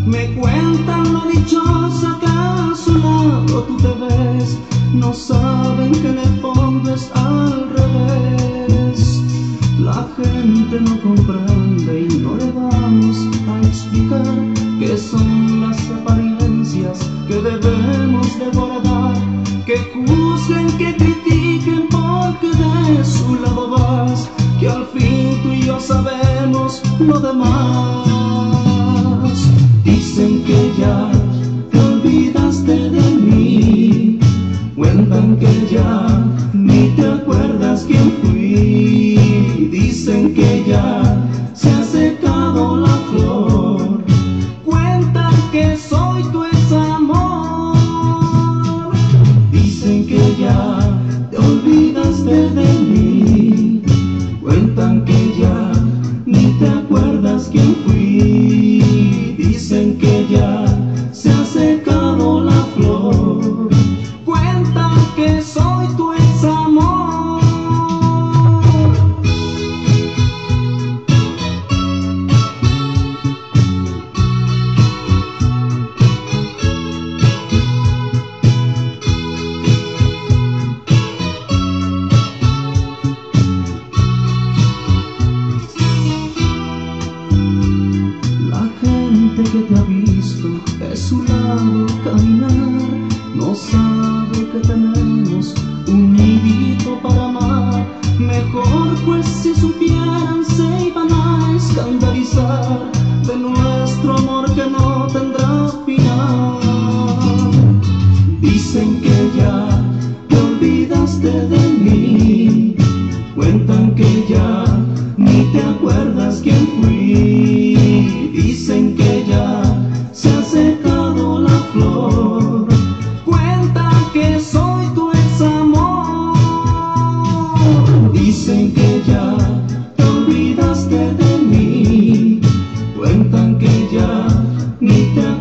Me cuentan lo dichosa que a su lado tú te ves. No saben que en el fondo es al revés. La gente no comprende y no le vamos a explicar qué son las apariencias que debemos de guardar. Que juzguen, que critiquen porque de su lado vas, que al fin tú y yo sabemos lo demás. Dicen que ya te olvidaste de mí, cuentan que ya ni te acuerdas quién fui. Dicen que ya se ha secado la flor, cuentan que soy tu examor. Dicen que ya te olvidaste de mí, cuentan que ya ni te acuerdas quién fui. Dicen que ya se ha secado la flor, cuentan que soy tu examor. Que te ha visto de su lado caminar, no sabe que tenemos un nidito para amar. Mejor pues si supieran se iban a escandalizar de nuestro amor que no tendrá final. Dicen que ya te olvidaste de mí, cuentan que ya ni te acuerdas quién fui. Dicen que ya se ha secado la flor, cuentan que soy tu examor. Dicen que ya te olvidaste de mí, cuentan que ya ni te